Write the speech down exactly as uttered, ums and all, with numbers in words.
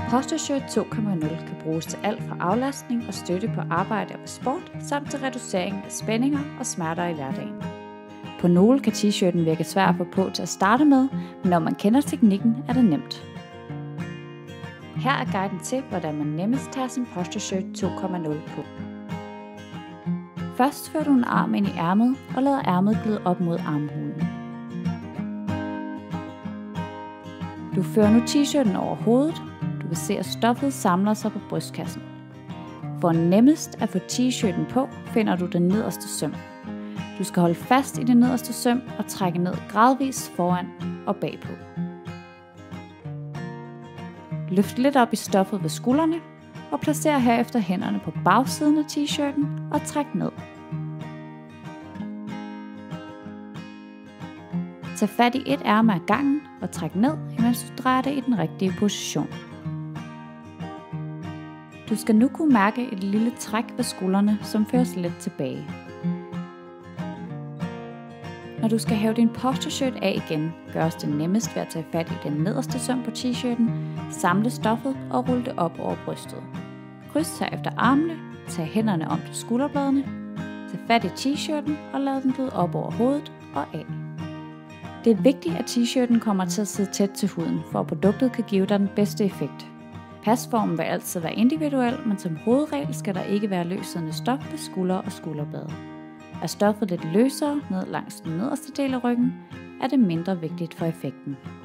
Posture to punkt nul kan bruges til alt fra aflastning og støtte på arbejde og sport, samt til reducering af spændinger og smerter i hverdagen. På nogle kan t-shirten virke svær at få på til at starte med, men når man kender teknikken, er det nemt. Her er guiden til, hvordan man nemmest tager sin Posture to punkt nul på. Først fører du en arm ind i ærmet og lader ærmet glide op mod armhulen. Du fører nu t-shirten over hovedet. Du vil se, at stoffet samler sig på brystkassen. For nemmest at få t-shirten på, finder du den nederste søm. Du skal holde fast i det nederste søm og trække ned gradvist foran og bagpå. Løft lidt op i stoffet ved skuldrene og placer herefter hænderne på bagsiden af t-shirten og træk ned. Tag fat i et ærme ad gangen og træk ned, imens du drejer det i den rigtige position. Du skal nu kunne mærke et lille træk ved skuldrene, som føres lidt tilbage. Når du skal have din posture shirt af igen, gøres det nemmest ved at tage fat i den nederste søm på t-shirten, samle stoffet og rulle det op over brystet. Kryds herefter armene, tag hænderne om til skulderbladene, tag fat i t-shirten og lad den glide op over hovedet og af. Det er vigtigt, at t-shirten kommer til at sidde tæt til huden, for at produktet kan give dig den bedste effekt. Pasformen vil altid være individuel, men som hovedregel skal der ikke være løssidende stof ved skuldre og skulderblade. Er stoffet lidt løsere ned langs den nederste del af ryggen, er det mindre vigtigt for effekten.